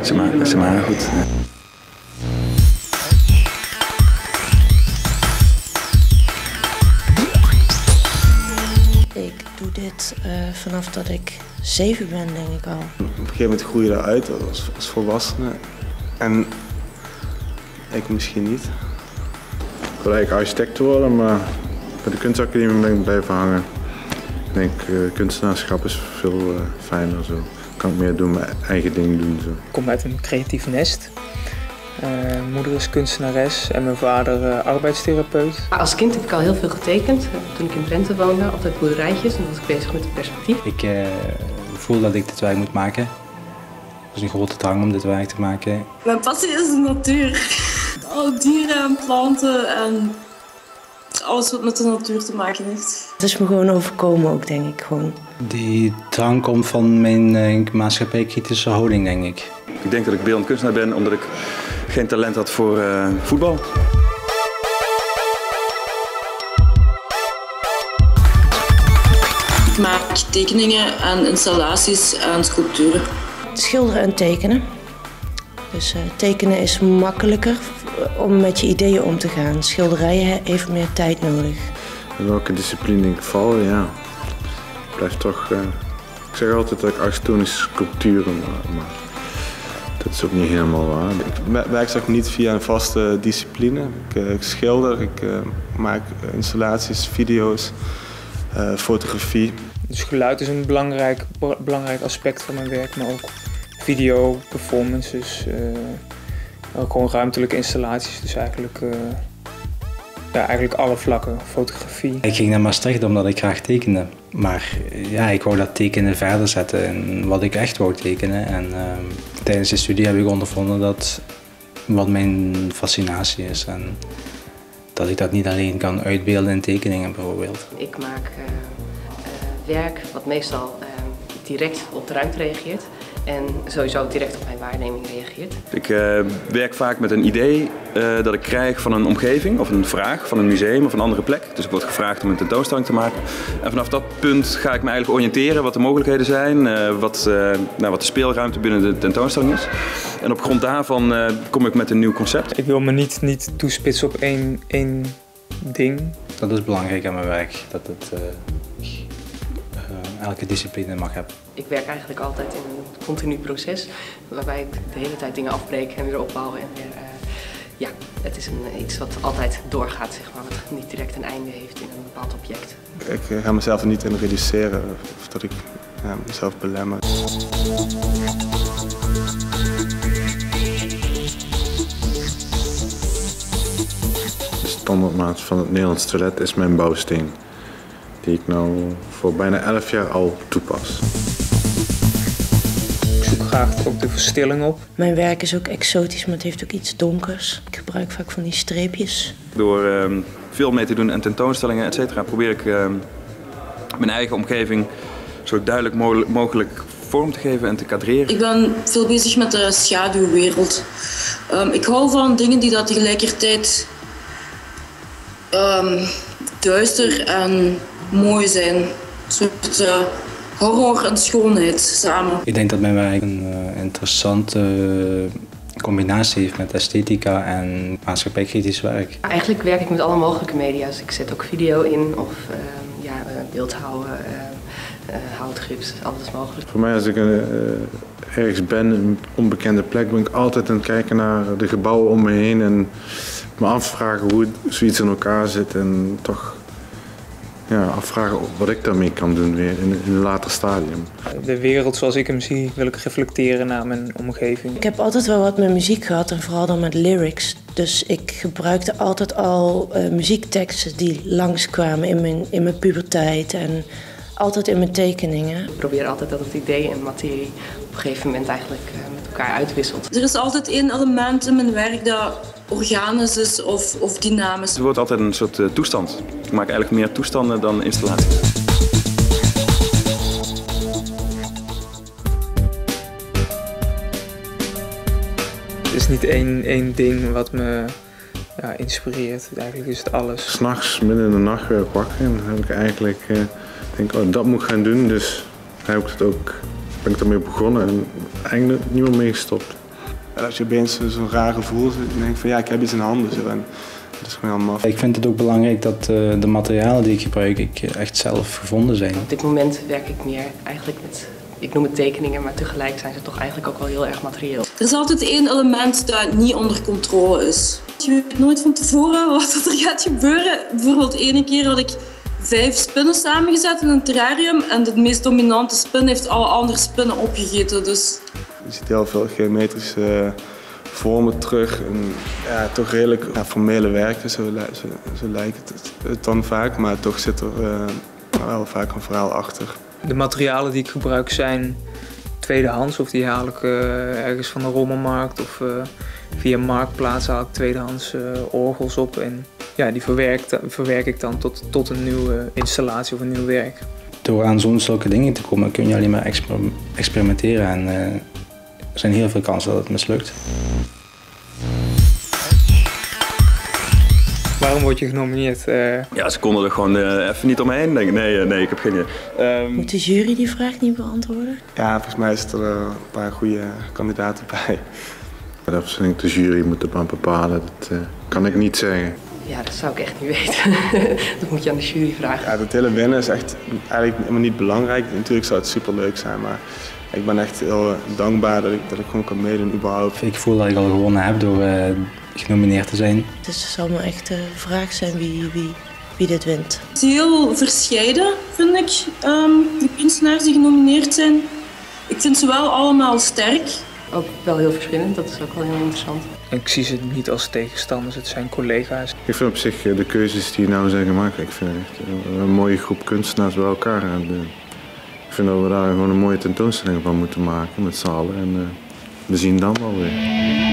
Ze maken goed. Ja. Ik doe dit vanaf dat ik 7 ben, denk ik al. Op een gegeven moment groei je eruit als volwassene. En ik misschien niet. Ik wil eigenlijk architect worden, maar bij de kunstacademie ben ik blijven hangen. Ik denk, kunstenaarschap is veel fijner zo. Kan ik meer doen, mijn eigen ding doen. Zo. Ik kom uit een creatief nest. Mijn moeder is kunstenares en mijn vader arbeidstherapeut. Als kind heb ik al heel veel getekend. Toen ik in Drenthe woonde, altijd boerderijtjes. En was ik bezig met het perspectief. Ik voel dat ik dit werk moet maken. Het is een grote drang om dit werk te maken. Mijn passie is de natuur. Alle dieren en planten en alles wat met de natuur te maken heeft. Het is me gewoon overkomen ook, denk ik gewoon. Die drang komt van mijn maatschappijkritische houding, denk ik. Ik denk dat ik beeldend kunstenaar ben omdat ik geen talent had voor voetbal. Ik maak tekeningen en installaties en sculpturen. Schilderen en tekenen. Dus tekenen is makkelijker om met je ideeën om te gaan. Schilderijen heeft meer tijd nodig. In welke discipline ik val, ja. Ik blijf toch... ik zeg altijd dat ik architectonische sculpturen maak. Dat is ook niet helemaal waar. Ik werk zeg niet via een vaste discipline. Ik schilder, ik maak installaties, video's, fotografie. Dus geluid is een belangrijk aspect van mijn werk, maar ook video, performances, ook gewoon ruimtelijke installaties. Dus eigenlijk alle vlakken, fotografie. Ik ging naar Maastricht omdat ik graag tekende. Maar ja, ik wou dat tekenen verder zetten in wat ik echt wou tekenen. En tijdens de studie heb ik ondervonden dat wat mijn fascinatie is. En dat ik dat niet alleen kan uitbeelden in tekeningen bijvoorbeeld. Ik maak werk wat meestal direct op de ruimte reageert. En sowieso direct op mijn waarneming reageert. Ik werk vaak met een idee dat ik krijg van een omgeving of een vraag van een museum of een andere plek. Dus ik word gevraagd om een tentoonstelling te maken. En vanaf dat punt ga ik me eigenlijk oriënteren wat de mogelijkheden zijn, wat de speelruimte binnen de tentoonstelling is. En op grond daarvan kom ik met een nieuw concept. Ik wil me niet toespitsen op één ding. Dat is belangrijk aan mijn werk, dat het elke discipline mag hebben. Ik werk eigenlijk altijd in een continu proces waarbij ik de hele tijd dingen afbreek en weer opbouw. En weer, het is iets wat altijd doorgaat, zeg maar, wat niet direct een einde heeft in een bepaald object. Ik ga mezelf er niet in reduceren of dat ik mezelf belemmer. De standaardmaat van het Nederlands toilet is mijn bouwsteen. Die ik nu voor bijna 11 jaar al toepas. Ik zoek graag ook de verstilling op. Mijn werk is ook exotisch, maar het heeft ook iets donkers. Ik gebruik vaak van die streepjes. Door veel mee te doen en tentoonstellingen, et cetera, probeer ik mijn eigen omgeving zo duidelijk mogelijk vorm te geven en te kadreren. Ik ben veel bezig met de schaduwwereld. Ik hou van dingen die dat tegelijkertijd duister en mooi zijn. Een soort horror en schoonheid samen. Ik denk dat mijn werk een interessante combinatie heeft met esthetica en maatschappijkritisch werk. Eigenlijk werk ik met alle mogelijke media. Dus ik zet ook video in of beeldhouwen, houtgips, alles mogelijk. Voor mij als ik ergens ben, een onbekende plek, ben ik altijd aan het kijken naar de gebouwen om me heen en me afvragen hoe zoiets in elkaar zit en toch afvragen wat ik daarmee kan doen weer in een later stadium. De wereld zoals ik hem zie wil ik reflecteren naar mijn omgeving. Ik heb altijd wel wat met muziek gehad en vooral dan met lyrics. Dus ik gebruikte altijd al muziekteksten die langskwamen in mijn puberteit en altijd in mijn tekeningen. Ik probeer altijd dat het idee en materie op een gegeven moment eigenlijk met elkaar uitwisselt. Er is altijd één element in mijn werk dat organisch is of dynamisch. Het wordt altijd een soort toestand. Ik maak eigenlijk meer toestanden dan installaties. Het is niet één ding wat me inspireert. Eigenlijk is het alles. 's Nachts, midden in de nacht weer wakker en dan heb ik eigenlijk denk, dat moet ik gaan doen. Dus heb ik het ook, ben ik daarmee begonnen en eigenlijk niet meer mee gestopt. dat je opeens zo'n raar gevoel zit en denkt van ja, ik heb iets in handen. Zo. En dat is gewoon helemaal maf. Ik vind het ook belangrijk dat de materialen die ik gebruik echt zelf gevonden zijn. Op dit moment werk ik meer eigenlijk met, ik noem het tekeningen, maar tegelijk zijn ze toch eigenlijk ook wel heel erg materieel. Er is altijd één element dat niet onder controle is. Je weet nooit van tevoren wat er gaat gebeuren. Bijvoorbeeld ene keer had ik 5 spinnen samengezet in een terrarium en de meest dominante spin heeft alle andere spinnen opgegeten. Dus je ziet heel veel geometrische vormen terug en ja, toch redelijk formele werken, zo lijkt het dan vaak, maar toch zit er wel vaak een verhaal achter. De materialen die ik gebruik zijn tweedehands of die haal ik ergens van de rommelmarkt of via Marktplaats haal ik tweedehands orgels op en ja, die verwerk ik dan tot een nieuwe installatie of een nieuw werk. Door aan zulke dingen te komen kun je alleen maar experimenteren en er zijn heel veel kansen dat het mislukt. Waarom word je genomineerd? Ja, ze konden er gewoon even niet omheen denken. Nee, ik heb geen idee. Moet de jury die vraag niet beantwoorden? Ja, volgens mij is er een paar goede kandidaten bij. Dat vind ik de jury moet het maar bepalen, dat kan ik niet zeggen. Ja, dat zou ik echt niet weten. Dat moet je aan de jury vragen. Ja, dat hele winnen is echt eigenlijk helemaal niet belangrijk. Natuurlijk zou het superleuk zijn, maar ik ben echt heel dankbaar dat ik gewoon kan meedoen überhaupt. Ik voel dat ik al gewonnen heb door genomineerd te zijn. Dus het zal me echt de vraag zijn wie dit wint. het is heel verscheiden, vind ik, de kunstenaars die genomineerd zijn. Ik vind ze wel allemaal sterk. Ook wel heel verschillend, dat is ook wel heel interessant. Ik zie ze niet als tegenstanders, het zijn collega's. Ik vind op zich de keuzes die nou zijn gemaakt, ik vind het echt een mooie groep kunstenaars bij elkaar. Ik vind dat we daar gewoon een mooie tentoonstelling van moeten maken met z'n allen en we zien dan wel weer.